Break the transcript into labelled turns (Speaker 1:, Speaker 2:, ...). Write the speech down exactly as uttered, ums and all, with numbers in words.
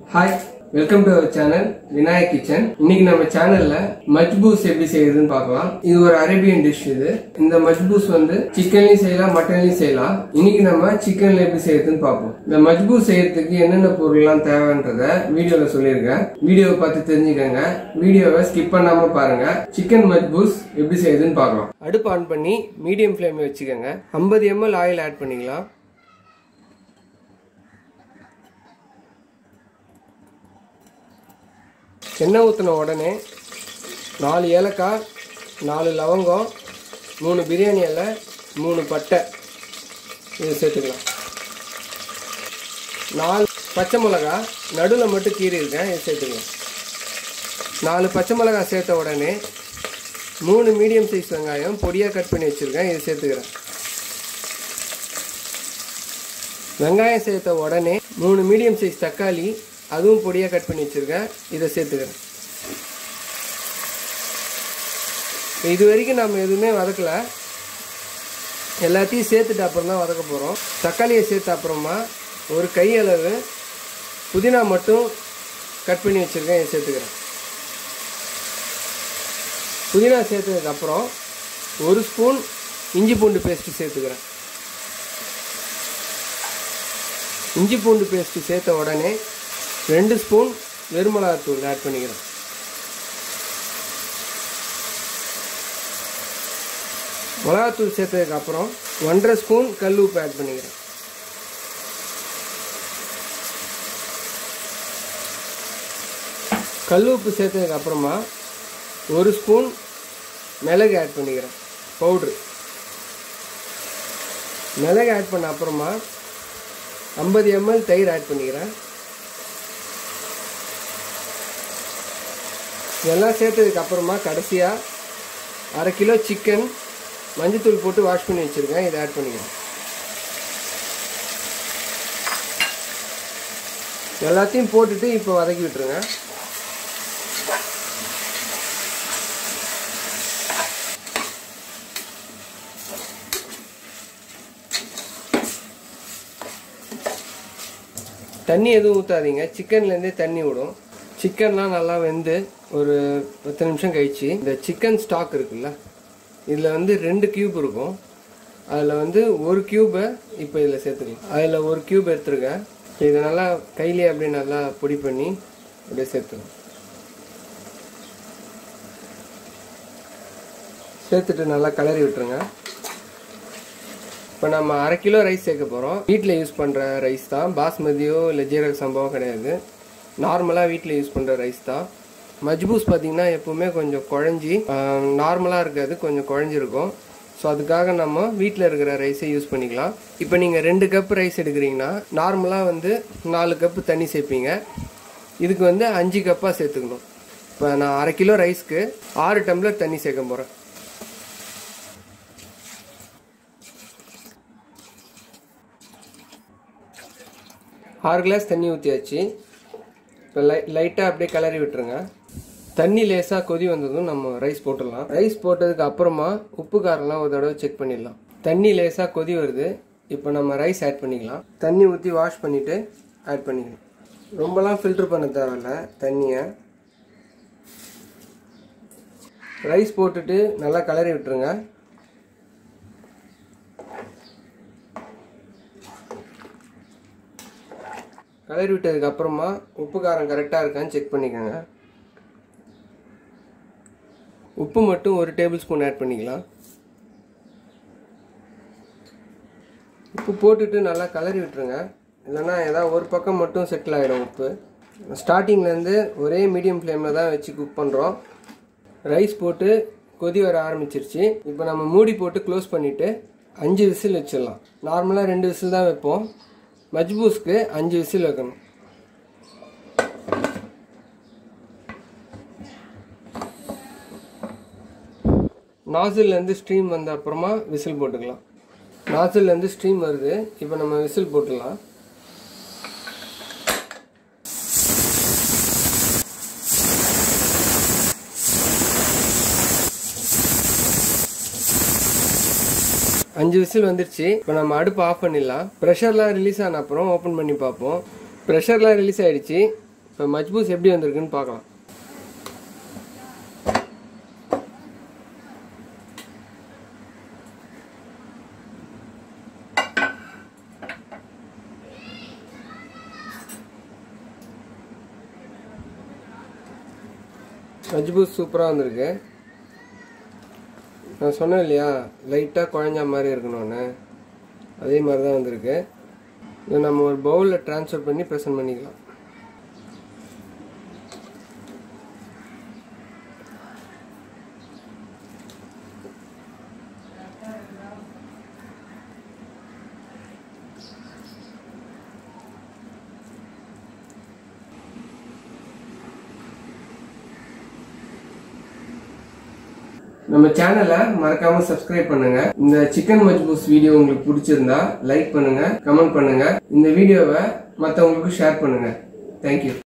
Speaker 1: Hi, welcome to our channel Vinayak Kitchen. இன்னைக்கு நம்ம சேனல்ல மஜ்பூஸ் எப்படி செய்யறதுன்னு பார்க்கலாம். இது ஒரு அரேபியன் டிஷ் இது. இந்த மஜ்பூஸ் வந்து சிக்கன்லயும் செய்யலாம், மட்டன்லயும் செய்யலாம். இன்னைக்கு நம்ம சிக்கன்ல எப்படி செய்யறதுன்னு பார்ப்போம். இந்த மஜ்பூஸ் செய்யறதுக்கு என்னென்ன பொருள்லாம் தேவைன்றத வீடியோல சொல்லியிருக்கேன். வீடியோவை பார்த்து தெரிஞ்சுக்கங்க. வீடியோவை ஸ்கிப் பண்ணாம பாருங்க. சிக்கன் மஜ்பூஸ் எப்படி செய்யறதுன்னு பார்க்கலாம். அடுப்பு ஆன் பண்ணி மீடியம் ஃப்ளேம்ல வச்சுக்கோங்க. ஐம்பது எம்எல் ஆயில் ஆட் பண்ணிக்கலாம். எண்ணெய் ஊற்றின உடனே நாலு ஏலக்காய், நாலு லவங்கம், மூணு பிரியாணி இலை, மூணு பட்டை இது சேர்த்துக்கலாம். நாலு பச்சை மிளகா நடுவில் மட்டும் கீறி இருக்கேன், இது சேர்த்துக்கலாம். நாலு பச்சை மிளகா சேர்த்த உடனே மூணு மீடியம் சைஸ் வெங்காயம் பொடியாக கட் பண்ணி வச்சுருக்கேன், இது சேர்த்துக்கிறேன். வெங்காயம் சேர்த்த உடனே மூணு மீடியம் சைஸ் தக்காளி அதுவும் பொடியாக கட் பண்ணி வச்சுருக்கேன், இதை சேர்த்துக்கிறேன். இது வரைக்கும் நம்ம எதுவுமே வதக்கலை, எல்லாத்தையும் சேர்த்துட்டு அப்புறம் தான் வதக்க போகிறோம். தக்காளியை சேர்த்த அப்புறமா ஒரு கையளவு புதினா மட்டும் கட் பண்ணி வச்சுருக்கேன், இதை சேர்த்துக்கிறேன். புதினா சேர்த்ததுக்கப்புறம் ஒரு ஸ்பூன் இஞ்சி பூண்டு பேஸ்ட்டு சேர்த்துக்கிறேன். இஞ்சி பூண்டு பேஸ்ட்டு சேர்த்த உடனே ரெண்டு ஸ்பூன் வெறுமிளகாத்தூள் ஆட் பண்ணிக்கிறேன். மிளகாத்தூள் சேர்த்ததுக்கு அப்புறம் ஒன்றரை ஸ்பூன் கல் உப்பு ஆட் பண்ணிக்கிறேன். கல் உப்பு சேர்த்ததுக்கு அப்புறமா ஒரு ஸ்பூன் மிளகு ஆட் பண்ணிக்கிறேன், பவுட்ரு. மிளகு ஆட் பண்ண அப்புறமா ஐம்பது எம்எல் தயிர் ஆட் பண்ணிக்கிறேன். இதெல்லாம் சேர்த்ததுக்கு அப்புறமா கடைசியாக அரை கிலோ சிக்கன் மஞ்சத்தூள் போட்டு வாஷ் பண்ணி வச்சுருக்கேன், இதை ஆட் பண்ணிக்கிறேன். எல்லாத்தையும் போட்டுட்டு இப்போ வதக்கி விட்டுருங்க. தண்ணி எதுவும் ஊற்றாதீங்க, சிக்கன்லேருந்தே தண்ணி விடும். சிக்கன்லாம் நல்லா வெந்து ஒரு பத்து நிமிஷம் கழிச்சு இந்த சிக்கன் ஸ்டாக் இருக்குல்ல, இதில் வந்து ரெண்டு கியூப் இருக்கும். அதில் வந்து ஒரு கியூபை இப்போ இதில் சேர்த்துக்கலாம். அதில் ஒரு கியூப் எடுத்துருக்கேன். இதை நல்லா கையிலே அப்படியே நல்லா பொடி பண்ணி அப்படியே சேர்த்துக்கலாம். சேர்த்துட்டு நல்லா கிளறி விட்டுருங்க. இப்போ நம்ம அரை கிலோ ரைஸ் சேர்க்க போகிறோம். வீட்டில் யூஸ் பண்ணுற ரைஸ் தான், பாஸ்மதியோ இல்லை ஜீரக சம்பாவோ கிடையாது. நார்மலாக வீட்டில் யூஸ் பண்ணுற ரைஸ் தான். மஜ்பூஸ் பார்த்திங்கன்னா எப்போவுமே கொஞ்சம் குழஞ்சி நார்மலாக இருக்காது, கொஞ்சம் குழஞ்சிருக்கும். ஸோ அதுக்காக நம்ம வீட்டில் இருக்கிற ரைஸை யூஸ் பண்ணிக்கலாம். இப்போ நீங்கள் ரெண்டு கப் ரைஸ் எடுக்கிறீங்கன்னா நார்மலாக வந்து நாலு கப்பு தண்ணி சேர்ப்பீங்க. இதுக்கு வந்து அஞ்சு கப்பாக சேர்த்துக்கணும். இப்போ நான் அரை கிலோ ரைஸ்க்கு ஆறு டம்ளர் தண்ணி சேர்க்க போகிறேன். ஆறு கிளாஸ் தண்ணி ஊற்றியாச்சு. இப்போ லை லைட்டாக அப்படியே கிளறி விட்டுருங்க. தண்ணி லேசாக கொதி வந்ததும் நம்ம ரைஸ் போட்டுடலாம். ரைஸ் போட்டதுக்கு அப்புறமா உப்பு காரம்லாம் ஒரு தடவை செக் பண்ணிடலாம். தண்ணி லேசாக கொதி வருது, இப்போ நம்ம ரைஸ் ஆட் பண்ணிக்கலாம். தண்ணி ஊற்றி வாஷ் பண்ணிவிட்டு ஆட் பண்ணிக்கலாம். ரொம்பலாம் ஃபில்டர் பண்ண தேவையில்ல தண்ணியை. ரைஸ் போட்டுட்டு நல்லா கிளறி விட்டுருங்க. கிளறி விட்டதுக்கு அப்புறமா உப்பு காரம் கரெக்டாக இருக்கான்னு செக் பண்ணிக்கோங்க. உப்பு மட்டும் ஒரு டேபிள் ஸ்பூன் ஆட் பண்ணிக்கலாம். உப்பு போட்டுட்டு நல்லா கிளறி விட்டுருங்க, இல்லைன்னா ஏதாவது ஒரு பக்கம் மட்டும் செட்டில் ஆகிடும் உப்பு. ஸ்டார்டிங்லேருந்து ஒரே மீடியம் ஃப்ளேமில் தான் வச்சு குக் பண்ணுறோம். ரைஸ் போட்டு கொதி வர ஆரம்பிச்சிருச்சு. இப்போ நம்ம மூடி போட்டு க்ளோஸ் பண்ணிவிட்டு அஞ்சு விசில் வச்சிடலாம். நார்மலாக ரெண்டு விசில் தான் வைப்போம், மஜ்பூஸ்க்கு அஞ்சு விசில் வைக்கணும். நாசில்லேருந்து ஸ்ட்ரீம் வந்த அப்புறமா விசில் போட்டுக்கலாம். நாசில்லேருந்து ஸ்ட்ரீம் வருது, இப்போ நம்ம விசில் போட்டுடலாம். அஞ்சு விசில் வந்துருச்சு. இப்போ நம்ம அடுப்பு ஆஃப் பண்ணிடலாம். ப்ரெஷர்லாம் ரிலீஸ் ஆன அப்புறம் ஓப்பன் பண்ணி பார்ப்போம். ப்ரெஷர்லாம் ரிலீஸ் ஆகிடுச்சு. இப்போ மஜ்பூஸ் எப்படி வந்திருக்குன்னு பார்க்கலாம். மஜ்பூஸ் சூப்பராக வந்திருக்கு. நான் சொன்னேன் இல்லையா லைட்டாக குழஞ்ச மாதிரி இருக்கணும்னு, அதே மாதிரி தான் வந்திருக்கு. இதை நம்ம ஒரு பவுலில் ட்ரான்ஸ்ஃபர் பண்ணி ப்ரெசென்ட் பண்ணிக்கலாம். நம்ம சேனலை மறக்காம சப்ஸ்கிரைப் பண்ணுங்க. இந்த சிக்கன் மஜ்பூஸ் வீடியோ உங்களுக்கு பிடிச்சிருந்தா லைக் பண்ணுங்க, கமெண்ட் பண்ணுங்க. இந்த வீடியோவை மற்றவங்களுக்கு ஷேர் பண்ணுங்க. தேங்க்யூ.